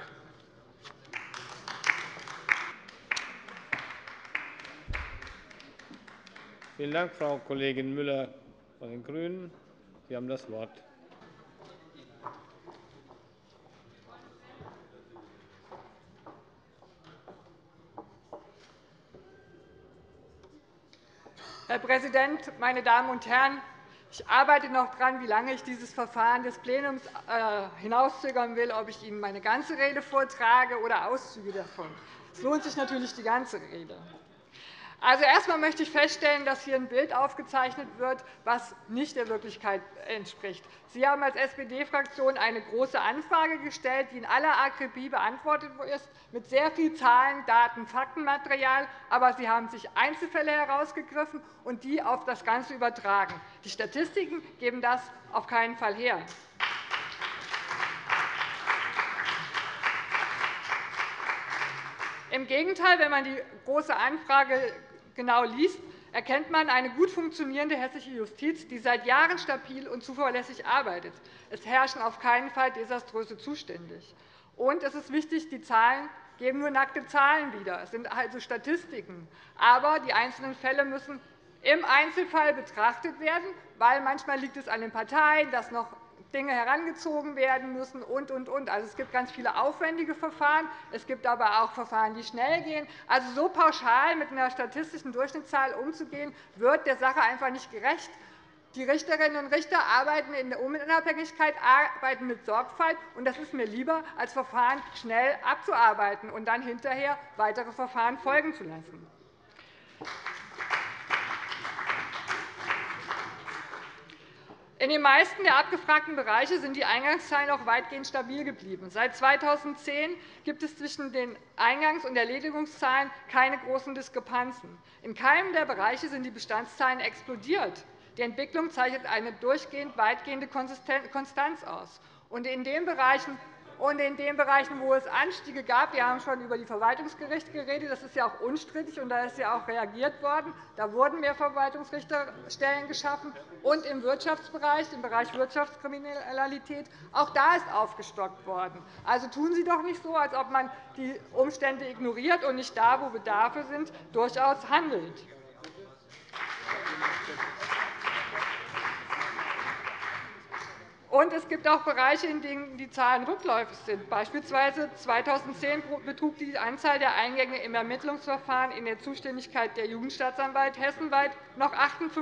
Vielen Dank, Frau Kollegin Müller von den GRÜNEN. Sie haben das Wort. Herr Präsident, meine Damen und Herren! Ich arbeite noch daran, wie lange ich dieses Verfahren des Plenums hinauszögern will, ob ich Ihnen meine ganze Rede vortrage oder Auszüge davon. Es lohnt sich natürlich die ganze Rede. Also, erst einmal möchte ich feststellen, dass hier ein Bild aufgezeichnet wird, das nicht der Wirklichkeit entspricht. Sie haben als SPD-Fraktion eine Große Anfrage gestellt, die in aller Akribie beantwortet ist, mit sehr viel Zahlen, Daten, Faktenmaterial. Aber Sie haben sich Einzelfälle herausgegriffen und die auf das Ganze übertragen. Die Statistiken geben das auf keinen Fall her. Im Gegenteil, wenn man die Große Anfrage genau liest, erkennt man eine gut funktionierende hessische Justiz, die seit Jahren stabil und zuverlässig arbeitet. Es herrschen auf keinen Fall desaströse Zustände. Und es ist wichtig, die Zahlen geben nur nackte Zahlen wieder. Es sind also Statistiken. Aber die einzelnen Fälle müssen im Einzelfall betrachtet werden, weil manchmal liegt es an den Parteien, dass noch Dinge herangezogen werden müssen und. Also, es gibt ganz viele aufwendige Verfahren. Es gibt aber auch Verfahren, die schnell gehen. Also, so pauschal mit einer statistischen Durchschnittszahl umzugehen, wird der Sache einfach nicht gerecht. Die Richterinnen und Richter arbeiten in der Unabhängigkeit, arbeiten mit Sorgfalt. Und das ist mir lieber, als Verfahren schnell abzuarbeiten und dann hinterher weitere Verfahren folgen zu lassen. In den meisten der abgefragten Bereiche sind die Eingangszahlen auch weitgehend stabil geblieben. Seit 2010 gibt es zwischen den Eingangs- und Erledigungszahlen keine großen Diskrepanzen. In keinem der Bereiche sind die Bestandszahlen explodiert. Die Entwicklung zeichnet eine durchgehend weitgehende Konstanz aus. Und in den Bereichen, wo es Anstiege gab, wir haben schon über die Verwaltungsgerichte geredet, das ist ja auch unstrittig, und da ist ja auch reagiert worden. Da wurden mehr Verwaltungsrichterstellen geschaffen. Und im Wirtschaftsbereich, im Bereich Wirtschaftskriminalität, auch da ist aufgestockt worden. Also tun Sie doch nicht so, als ob man die Umstände ignoriert und nicht da, wo Bedarfe sind, durchaus handelt. Und es gibt auch Bereiche, in denen die Zahlen rückläufig sind. Beispielsweise 2010 betrug die Anzahl der Eingänge im Ermittlungsverfahren in der Zuständigkeit der Jugendstaatsanwalt hessenweit noch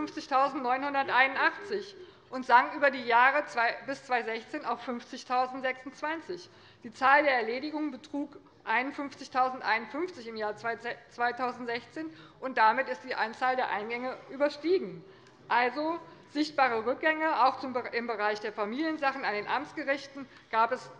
58.981 und sank über die Jahre bis 2016 auf 50.026. Die Zahl der Erledigungen betrug 51.051 im Jahr 2016, und damit ist die Anzahl der Eingänge überstiegen. Also, sichtbare Rückgänge. Auch im Bereich der Familiensachen an den Amtsgerichten gab es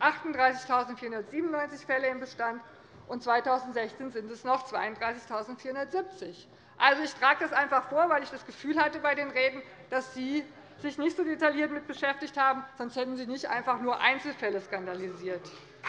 38.497 Fälle im Bestand, und 2016 sind es noch 32.470. Also, ich trage das einfach vor, weil ich das Gefühl hatte bei den Reden, dass Sie sich nicht so detailliert mit beschäftigt haben, sonst hätten Sie nicht einfach nur Einzelfälle skandalisiert.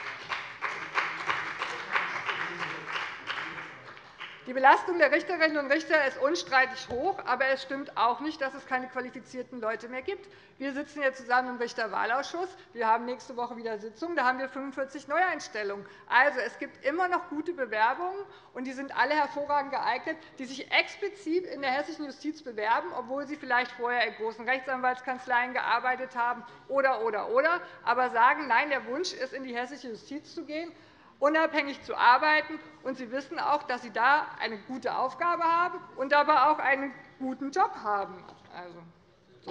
Die Belastung der Richterinnen und Richter ist unstreitig hoch, aber es stimmt auch nicht, dass es keine qualifizierten Leute mehr gibt. Wir sitzen jetzt zusammen im Richterwahlausschuss. Wir haben nächste Woche wieder Sitzung. Da haben wir 45 Neueinstellungen. Also, es gibt immer noch gute Bewerbungen, und die sind alle hervorragend geeignet, die sich explizit in der hessischen Justiz bewerben, obwohl sie vielleicht vorher in großen Rechtsanwaltskanzleien gearbeitet haben oder, aber sagen, nein, der Wunsch ist, in die hessische Justiz zu gehen, unabhängig zu arbeiten. Und Sie wissen auch, dass Sie da eine gute Aufgabe haben und aber auch einen guten Job haben. Also, so.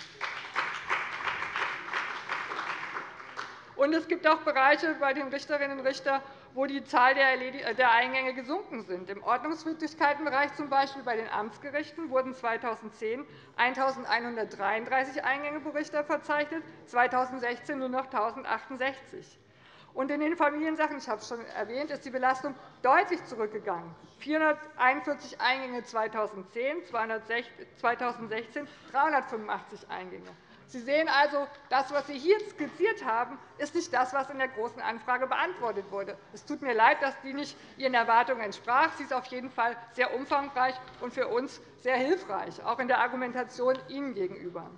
Und es gibt auch Bereiche bei den Richterinnen und Richtern, wo die Zahl der Eingänge gesunken sind. Im Ordnungswidrigkeitenbereich, z. B. bei den Amtsgerichten, wurden 2010 1.133 Eingänge pro Richter verzeichnet, 2016 nur noch 1.068. Und in den Familiensachen, ich habe es schon erwähnt, ist die Belastung deutlich zurückgegangen. 441 Eingänge 2010, 2016 385 Eingänge. Sie sehen also, das, was Sie hier skizziert haben, ist nicht das, was in der Großen Anfrage beantwortet wurde. Es tut mir leid, dass die nicht Ihren Erwartungen entsprach. Sie ist auf jeden Fall sehr umfangreich und für uns sehr hilfreich, auch in der Argumentation Ihnen gegenüber.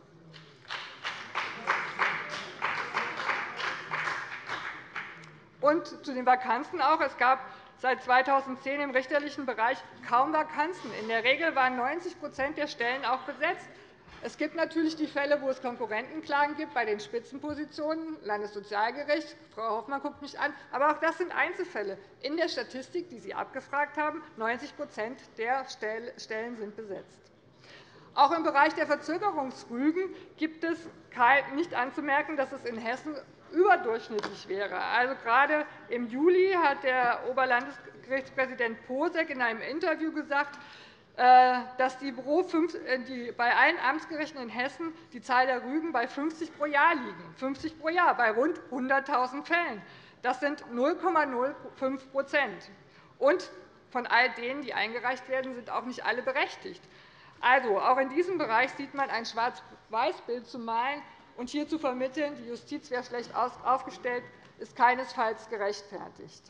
Und zu den Vakanzen auch. Es gab seit 2010 im richterlichen Bereich kaum Vakanzen. In der Regel waren 90 der Stellen auch besetzt. Es gibt natürlich die Fälle, wo es Konkurrentenklagen gibt bei den Spitzenpositionen, Landessozialgericht. Frau Hoffmann guckt mich an. Aber auch das sind Einzelfälle. In der Statistik, die Sie abgefragt haben, 90 der Stellen sind besetzt. Auch im Bereich der Verzögerungsrügen gibt es nicht anzumerken, dass es in Hessen überdurchschnittlich wäre. Also, gerade im Juli hat der Oberlandesgerichtspräsident Posek in einem Interview gesagt, dass bei allen Amtsgerichten in Hessen die Zahl der Rügen bei 50 pro Jahr liegen. 50 pro Jahr bei rund 100.000 Fällen. Das sind 0,05 Und von all denen, die eingereicht werden, sind auch nicht alle berechtigt. Also, auch in diesem Bereich sieht man ein Schwarz-Weiß-Bild zu malen. Und hier zu vermitteln, die Justiz wäre schlecht aufgestellt, ist keinesfalls gerechtfertigt.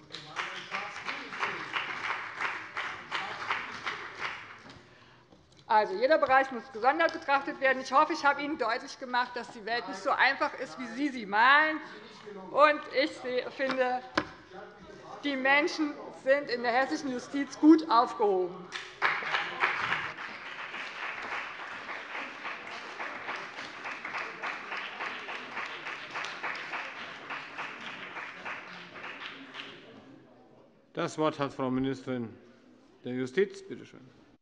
Also, jeder Bereich muss gesondert betrachtet werden. Ich hoffe, ich habe Ihnen deutlich gemacht, dass die Welt nicht so einfach ist, wie Sie sie malen. Und ich finde, die Menschen sind in der hessischen Justiz gut aufgehoben. Das Wort hat Frau Ministerin der Justiz. Bitte schön.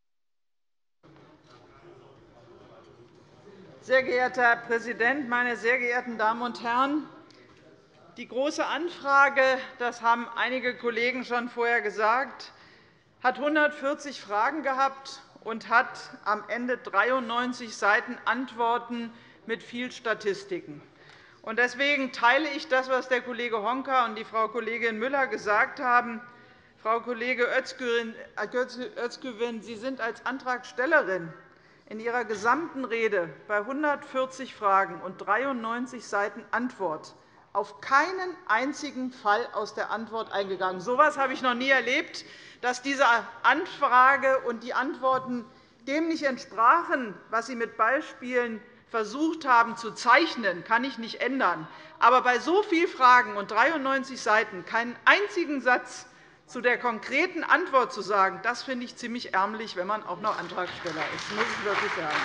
Sehr geehrter Herr Präsident, meine sehr geehrten Damen und Herren! Die Große Anfrage, das haben einige Kollegen schon vorher gesagt, hat 140 Fragen gehabt und hat am Ende 93 Seiten Antworten mit viel Statistiken. Deswegen teile ich das, was der Kollege Honka und die Frau Kollegin Müller gesagt haben. Frau Kollegin Özgüven, Sie sind als Antragstellerin in Ihrer gesamten Rede bei 140 Fragen und 93 Seiten Antwort auf keinen einzigen Fall aus der Antwort eingegangen. So etwas habe ich noch nie erlebt. Dass diese Anfrage und die Antworten dem nicht entsprachen, was Sie mit Beispielen versucht haben zu zeichnen, kann ich nicht ändern. Aber bei so vielen Fragen und 93 Seiten keinen einzigen Satz zu der konkreten Antwort zu sagen, das finde ich ziemlich ärmlich, wenn man auch noch Antragsteller ist. Das muss ich wirklich sagen.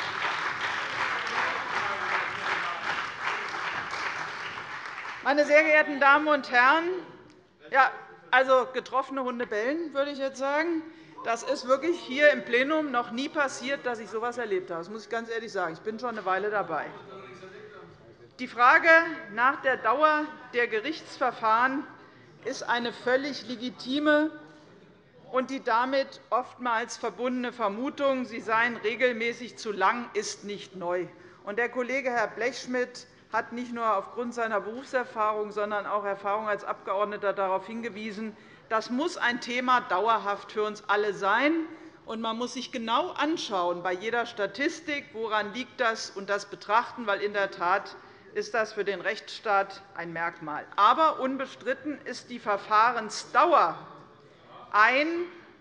Meine sehr geehrten Damen und Herren, ja, also getroffene Hunde bellen, würde ich jetzt sagen. Das ist wirklich hier im Plenum noch nie passiert, dass ich so etwas erlebt habe. Das muss ich ganz ehrlich sagen. Ich bin schon eine Weile dabei. Die Frage nach der Dauer der Gerichtsverfahren ist eine völlig legitime und die damit oftmals verbundene Vermutung, sie seien regelmäßig zu lang, ist nicht neu. Der Kollege Herr Blechschmidt hat nicht nur aufgrund seiner Berufserfahrung, sondern auch Erfahrung als Abgeordneter darauf hingewiesen, das muss ein Thema dauerhaft für uns alle sein. Und man muss sich genau anschauen bei jeder Statistik, woran liegt das, und das betrachten, weil in der Tat ist das für den Rechtsstaat ein Merkmal. Aber unbestritten ist die Verfahrensdauer ein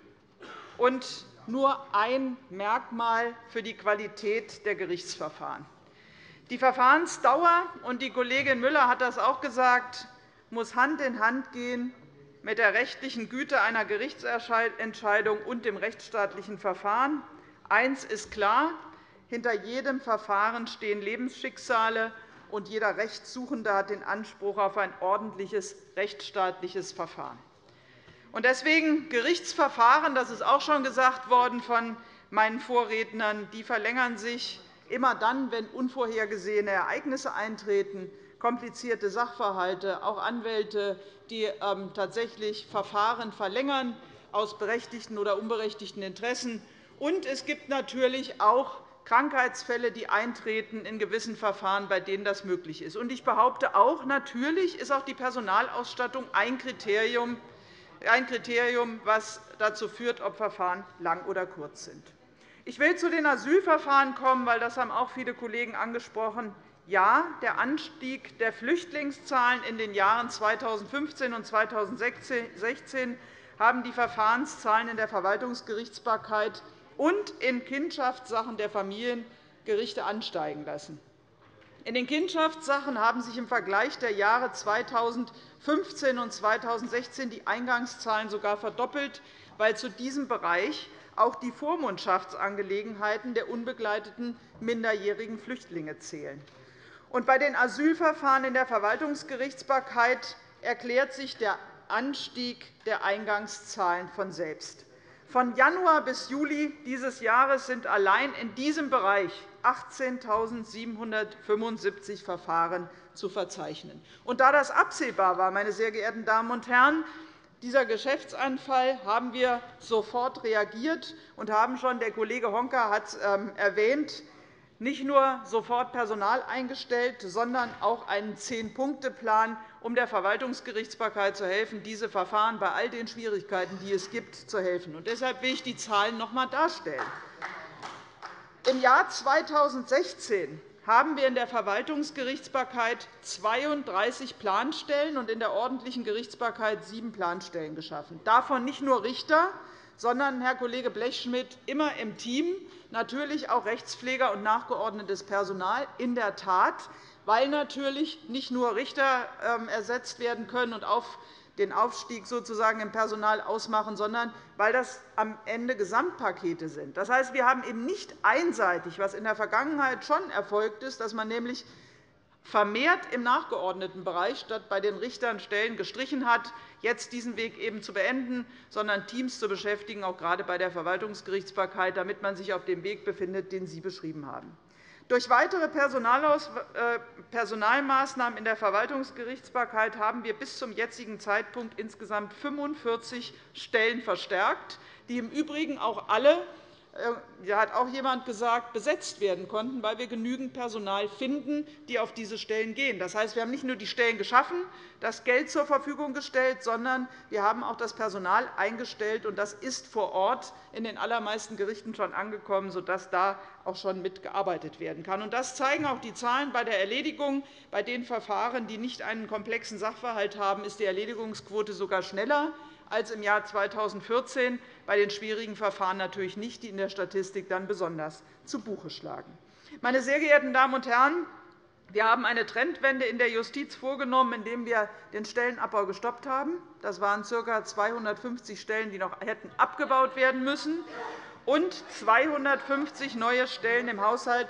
und nur ein Merkmal für die Qualität der Gerichtsverfahren. Die Verfahrensdauer, und die Kollegin Müller hat das auch gesagt, muss Hand in Hand gehen mit der rechtlichen Güte einer Gerichtsentscheidung und dem rechtsstaatlichen Verfahren. Eines ist klar: Hinter jedem Verfahren stehen Lebensschicksale, und jeder Rechtssuchende hat den Anspruch auf ein ordentliches rechtsstaatliches Verfahren. Deswegen Gerichtsverfahren, das ist auch schon gesagt worden von meinen Vorrednern, die verlängern sich immer dann, wenn unvorhergesehene Ereignisse eintreten, komplizierte Sachverhalte, auch Anwälte, die tatsächlich Verfahren verlängern aus berechtigten oder unberechtigten Interessen. Und es gibt natürlich auch Krankheitsfälle, die eintreten in gewissen Verfahren, bei denen das möglich ist. Und ich behaupte auch, natürlich ist auch die Personalausstattung ein Kriterium, das dazu führt, ob Verfahren lang oder kurz sind. Ich will zu den Asylverfahren kommen, weil das haben auch viele Kollegen angesprochen. Ja, der Anstieg der Flüchtlingszahlen in den Jahren 2015 und 2016 haben die Verfahrenszahlen in der Verwaltungsgerichtsbarkeit und in Kindschaftssachen der Familiengerichte ansteigen lassen. In den Kindschaftssachen haben sich im Vergleich der Jahre 2015 und 2016 die Eingangszahlen sogar verdoppelt, weil zu diesem Bereich auch die Vormundschaftsangelegenheiten der unbegleiteten minderjährigen Flüchtlinge zählen. Und bei den Asylverfahren in der Verwaltungsgerichtsbarkeit erklärt sich der Anstieg der Eingangszahlen von selbst. Von Januar bis Juli dieses Jahres sind allein in diesem Bereich 18.775 Verfahren zu verzeichnen. Und da das absehbar war, meine sehr geehrten Damen und Herren, dieser Geschäftsanfall, haben wir sofort reagiert und haben schon, der Kollege Honka hat es erwähnt, nicht nur sofort Personal eingestellt, sondern auch einen 10-Punkte-Plan, um der Verwaltungsgerichtsbarkeit zu helfen, diese Verfahren bei all den Schwierigkeiten, die es gibt, zu helfen. Deshalb will ich die Zahlen noch einmal darstellen. Im Jahr 2016 haben wir in der Verwaltungsgerichtsbarkeit 32 Planstellen und in der ordentlichen Gerichtsbarkeit 7 Planstellen geschaffen. Davon nicht nur Richter, sondern, Herr Kollege Blechschmidt, immer im Team, natürlich auch Rechtspfleger und nachgeordnetes Personal, in der Tat, weil natürlich nicht nur Richter ersetzt werden können und auf den Aufstieg sozusagen im Personal ausmachen, sondern weil das am Ende Gesamtpakete sind. Das heißt, wir haben eben nicht einseitig, was in der Vergangenheit schon erfolgt ist, dass man nämlich vermehrt im nachgeordneten Bereich statt bei den Richtern Stellen gestrichen hat, jetzt diesen Weg eben zu beenden, sondern Teams zu beschäftigen, auch gerade bei der Verwaltungsgerichtsbarkeit, damit man sich auf dem Weg befindet, den Sie beschrieben haben. Durch weitere Personalmaßnahmen in der Verwaltungsgerichtsbarkeit haben wir bis zum jetzigen Zeitpunkt insgesamt 45 Stellen verstärkt, die im Übrigen auch alle, da hat auch jemand gesagt, besetzt werden konnten, weil wir genügend Personal finden, die auf diese Stellen gehen. Das heißt, wir haben nicht nur die Stellen geschaffen, das Geld zur Verfügung gestellt, sondern wir haben auch das Personal eingestellt. Und das ist vor Ort in den allermeisten Gerichten schon angekommen, sodass da auch schon mitgearbeitet werden kann. Und das zeigen auch die Zahlen bei der Erledigung. Bei den Verfahren, die nicht einen komplexen Sachverhalt haben, ist die Erledigungsquote sogar schneller als im Jahr 2014, bei den schwierigen Verfahren natürlich nicht, die in der Statistik dann besonders zu Buche schlagen. Meine sehr geehrten Damen und Herren, wir haben eine Trendwende in der Justiz vorgenommen, indem wir den Stellenabbau gestoppt haben. Das waren ca. 250 Stellen, die noch hätten abgebaut werden müssen, und 250 neue Stellen im Haushalt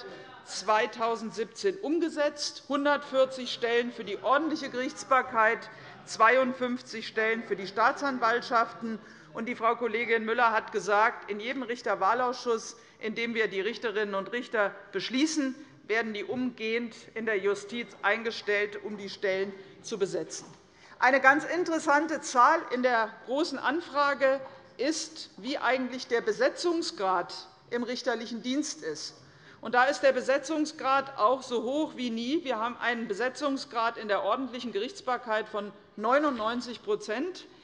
2017 umgesetzt, 140 Stellen für die ordentliche Gerichtsbarkeit, 52 Stellen für die Staatsanwaltschaften. Und die Frau Kollegin Müller hat gesagt, in jedem Richterwahlausschuss, in dem wir die Richterinnen und Richter beschließen, werden die umgehend in der Justiz eingestellt, um die Stellen zu besetzen. Eine ganz interessante Zahl in der Großen Anfrage ist, wie eigentlich der Besetzungsgrad im richterlichen Dienst ist. Und da ist der Besetzungsgrad auch so hoch wie nie. Wir haben einen Besetzungsgrad in der ordentlichen Gerichtsbarkeit von 99 %.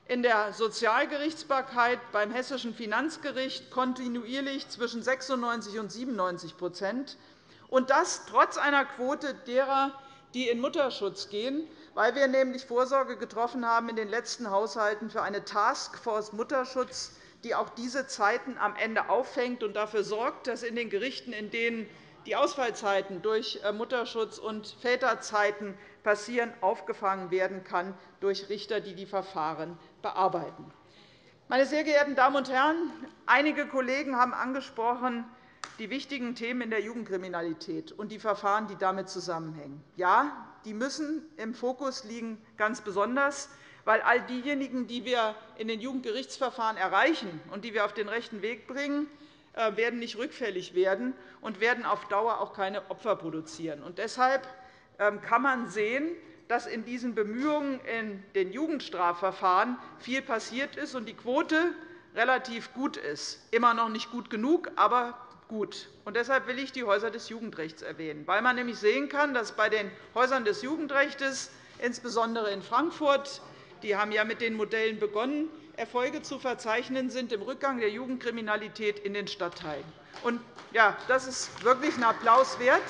in der Sozialgerichtsbarkeit beim Hessischen Finanzgericht kontinuierlich zwischen 96 und 97 %, und das trotz einer Quote derer, die in Mutterschutz gehen, weil wir nämlich Vorsorge getroffen haben in den letzten Haushalten für eine Taskforce Mutterschutz, die auch diese Zeiten am Ende auffängt und dafür sorgt, dass in den Gerichten, in denen die Ausfallzeiten durch Mutterschutz und Väterzeiten passieren, aufgefangen werden kann durch Richter, die die Verfahren bearbeiten. Meine sehr geehrten Damen und Herren, einige Kollegen haben angesprochen die wichtigen Themen in der Jugendkriminalität und die Verfahren, die damit zusammenhängen. Ja, die müssen im Fokus liegen, ganz besonders, weil all diejenigen, die wir in den Jugendgerichtsverfahren erreichen und die wir auf den rechten Weg bringen, werden nicht rückfällig werden und werden auf Dauer auch keine Opfer produzieren. Und deshalb kann man sehen, dass in diesen Bemühungen in den Jugendstrafverfahren viel passiert ist und die Quote relativ gut ist. Immer noch nicht gut genug, aber gut. Und deshalb will ich die Häuser des Jugendrechts erwähnen, weil man nämlich sehen kann, dass bei den Häusern des Jugendrechts, insbesondere in Frankfurt, die haben ja mit den Modellen begonnen, Erfolge zu verzeichnen sind im Rückgang der Jugendkriminalität in den Stadtteilen. Und ja, das ist wirklich einen Applaus wert.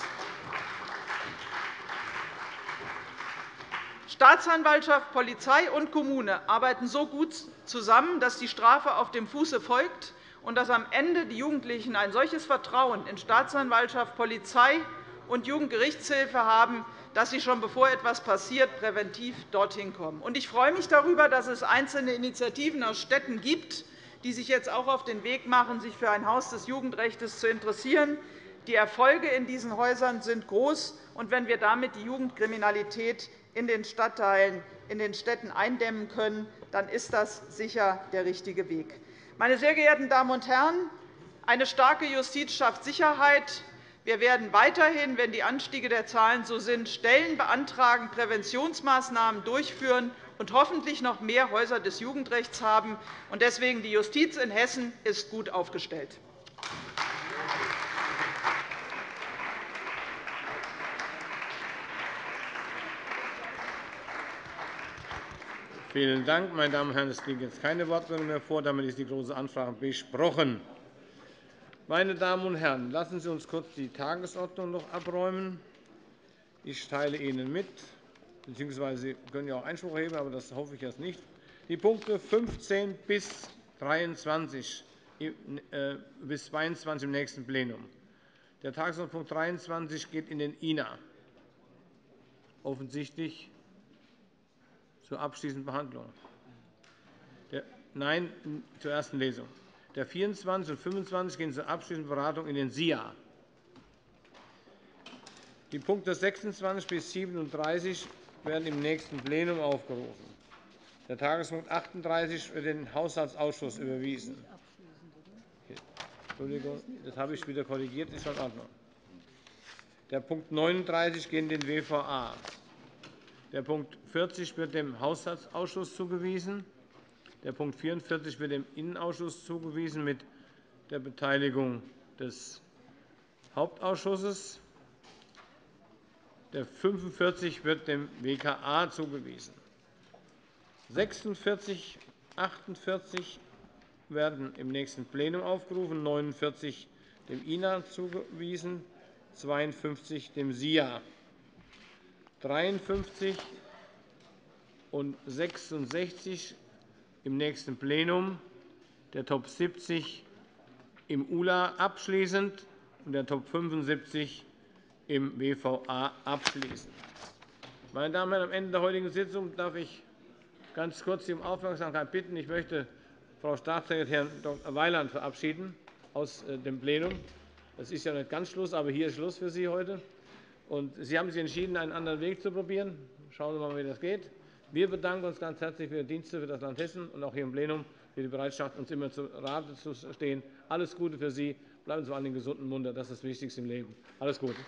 Staatsanwaltschaft, Polizei und Kommune arbeiten so gut zusammen, dass die Strafe auf dem Fuße folgt und dass am Ende die Jugendlichen ein solches Vertrauen in Staatsanwaltschaft, Polizei und Jugendgerichtshilfe haben, dass sie schon bevor etwas passiert, präventiv dorthin kommen. Ich freue mich darüber, dass es einzelne Initiativen aus Städten gibt, die sich jetzt auch auf den Weg machen, sich für ein Haus des Jugendrechts zu interessieren. Die Erfolge in diesen Häusern sind groß. Und wenn wir damit die Jugendkriminalität in den Stadtteilen, in den Städten eindämmen können, dann ist das sicher der richtige Weg. Meine sehr geehrten Damen und Herren, eine starke Justiz schafft Sicherheit. Wir werden weiterhin, wenn die Anstiege der Zahlen so sind, Stellen beantragen, Präventionsmaßnahmen durchführen und hoffentlich noch mehr Häuser des Jugendrechts haben. Deswegen die Justiz in Hessen ist gut aufgestellt. Vielen Dank, meine Damen und Herren. Es liegen jetzt keine Wortmeldungen mehr vor. Damit ist die Große Anfrage besprochen. Meine Damen und Herren, lassen Sie uns kurz die Tagesordnung noch abräumen. Ich teile Ihnen mit, bzw. Sie können ja auch Einspruch erheben, aber das hoffe ich erst nicht. Die Punkte 15 bis 22 im nächsten Plenum. Der Tagesordnungspunkt 23 geht in den INA, offensichtlich zur abschließenden Behandlung. Nein, zur ersten Lesung. Der 24 und 25 gehen zur abschließenden Beratung in den SIA. Die Punkte 26 bis 37 werden im nächsten Plenum aufgerufen. Der Tagesordnungspunkt 38 wird in den Haushaltsausschuss überwiesen. Entschuldigung, das habe ich wieder korrigiert. Ist schon in Ordnung. Der Punkt 39 geht in den WVA. Der Punkt 40 wird dem Haushaltsausschuss zugewiesen. Der Punkt 44 wird dem Innenausschuss zugewiesen mit der Beteiligung des Hauptausschusses. Der 45 wird dem WKA zugewiesen. 46, 48 werden im nächsten Plenum aufgerufen, 49 dem INA zugewiesen, 52 dem SIA. 53 und 66 im nächsten Plenum, der Top 70 im ULA abschließend und der Top 75 im WVA abschließend. Meine Damen und Herren, am Ende der heutigen Sitzung darf ich ganz kurz um Aufmerksamkeit bitten. Ich möchte Frau Staatssekretärin Dr. Weiland verabschieden aus dem Plenum. Das ist ja nicht ganz Schluss, aber hier ist Schluss für Sie heute. Und Sie haben sich entschieden, einen anderen Weg zu probieren. Schauen Sie mal, wie das geht. Wir bedanken uns ganz herzlich für Ihre Dienste für das Land Hessen und auch hier im Plenum für die Bereitschaft, uns immer zu Rate zu stehen. Alles Gute für Sie. Bleiben Sie vor allem gesund und munter. Das ist das Wichtigste im Leben. Alles Gute.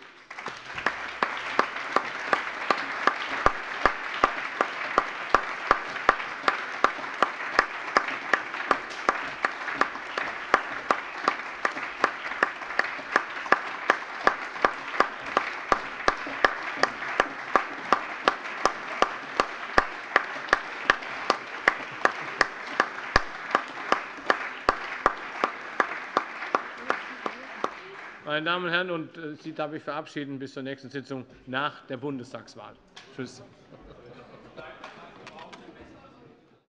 Meine Damen und Herren, Sie darf ich verabschieden bis zur nächsten Sitzung nach der Bundestagswahl. Tschüss.